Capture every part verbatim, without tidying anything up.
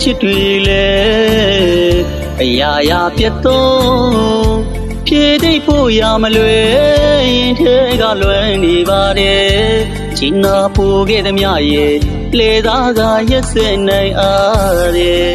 ချစ်တွေလေအရာရာပြတ်တော့ဖြည့်တိတ်ဖို့ရမလွယ်ရင်ထဲကလွယ်နေပါတယ်ချင်နာပို့ခဲ့သမျှရဲ့လေသားကရက်စက်နိုင်အားတဲ့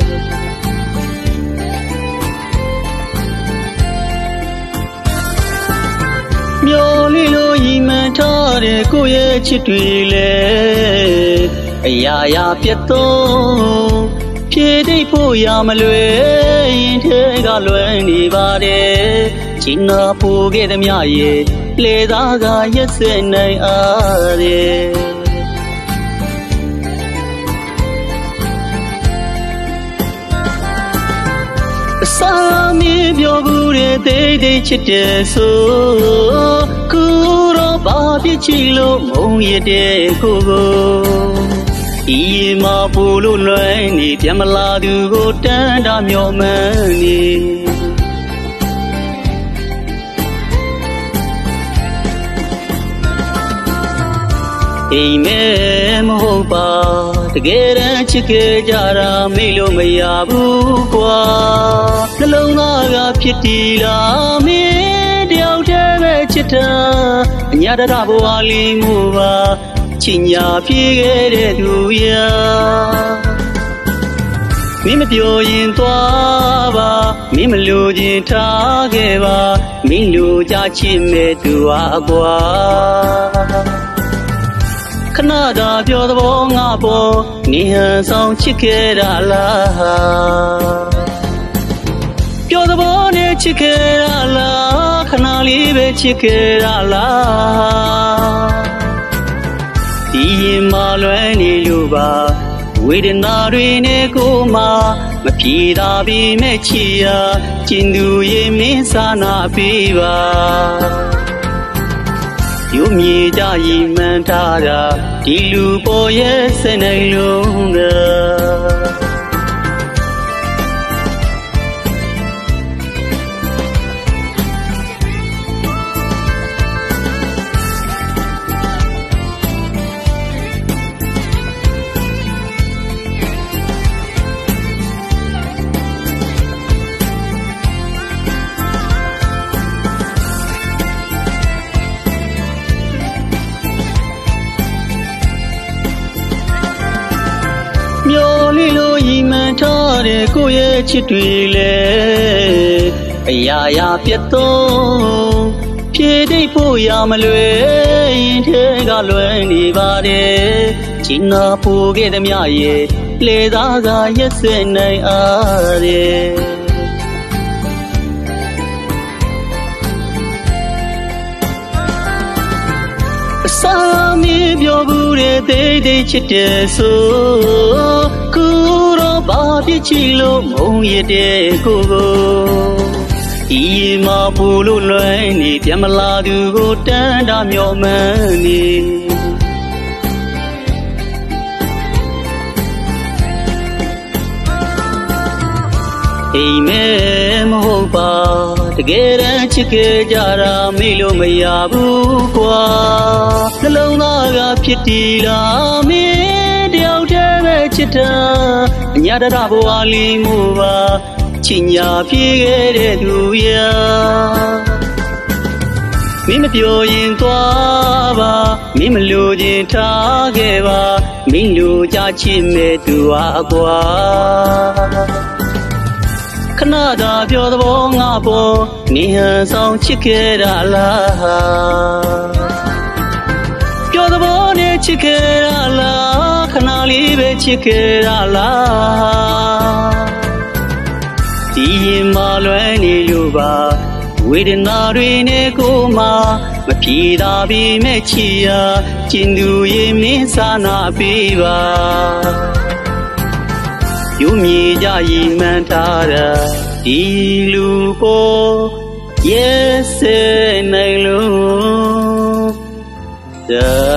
မျော်လင့်လို့ရည်မှန်းထားတဲ့ကိုယ့်ရဲ့ချစ်တွေလေအရာရာပြတ်တော့ဖြည့်တိတ်ဖို့ရမလွယ်ရင်ထဲကလွယ်နေပါတယ်ချင်နာပို့ခဲ့သမျှရဲ့လေသားကရက်စက်နိုင်အားတဲ့အစာမင်းပြောဘူးတဲ့တိတ်တိတ်ချစ်တယ်ဆိုခုတော့ဘာဖြစ်ချီလို့မုန်းရတဲ့ကိုကိုဒီမှာပူလို့လွယ်နေပြန်မလာသူကိုတန်းတာမျောမှန်းနေအိမ်မဲမဟုတ်ပါတကယ်တမ်းချစ်ခဲ့ကြတာမေ့လို့မရဘူးကွာနှလုံးသားကဖြစ်တည်လာမင်းတယောက်တည်းပဲချစ်တာအညာတရဘဝလေးမှုပါချင်ညာပြေးခဲ့တဲ့သူရာမင်းမပြောရင်သွားပါမင်းမလိုချင်ထားခဲ့ပါမင်းလိုချချစ်မဲ့သူဟာကွာခဏသာပြောသဘောငါပေါ်နေဟန်ဆောင်ချစ်ခဲ့တာလားပြောသဘောနဲ့ချစ်ခဲ့တာလားခဏလေးပဲချစ်ခဲ့တာလားဒီရင်မလွယ်နေလို့ပါဝေဒနာတွေနဲ့ကိုမှမပြေတာပြီးမဲ့ချီရာကျင်သူရင်မင်းစာနာပေးပါယုံမြေကြရင်မှန်ထားတာဒီလူပေါ်ရဲ့စနေလုံးကမျော်လင့်လို့ရည်မှန်းထားတဲ့ကိုယ့်ရဲ့ချစ်တွေလေအရာရာပြတ်တော့ဖြည့်တိတ်ဖို့ရမလွယ်ရင်ထဲကလွယ်နေပါတယ်ချင်နာပို့ခဲ့သမျှရဲ့လေသားကရက်စက်နိုင်အားတဲ့အစာမင်းပြောဘူးတဲ့တိတ်တိတ်ချစ်တယ်ဆိုခုတော့ဘာဖြစ်ချီလို့မုန်းရတဲ့ကိုကိုဒီမှာပူလို့လွယ်နေပြန်မလာသူကိုတန်းတာမျောမှန်းနေအိမ်မဲမဟုတ်ပါတကယ်တမ်းချစ်ခဲ့ကြတာမေ့လို့မရဘူးကွာနှလုံးသားကဖြစ်တည်လာမင်းတယောက်တည်းပဲချစ်တာအညာတရဘဝလေးမှုပါချင်ညာပြေးခဲ့တဲ့သူရာမင်းမပြောရင်သွားပါမင်းမလိုချင်ထားခဲ့ပါမင်းလိုချချစ်မဲ့သူဟာကွာခဏသာပြောသဘောငါပေါ်နေဟန်ဆောင်ချစ်ခဲ့တာလားပြောသဘောနဲ့ချစ်ခဲ့တာလားခဏလေးပဲချစ်ခဲ့တာလားဒီရင်မလွယ်နေလို့ပါဝေဒနာတွေနဲ့ကိုမှမပြေတာပြီးမဲ့ချီရာကျင်သူရင်မင်းစာနာပေးပါယုံမြေကြရင်မှန်ထားတာဒီလူပေါ်ရဲ့စဲနိုင်လို့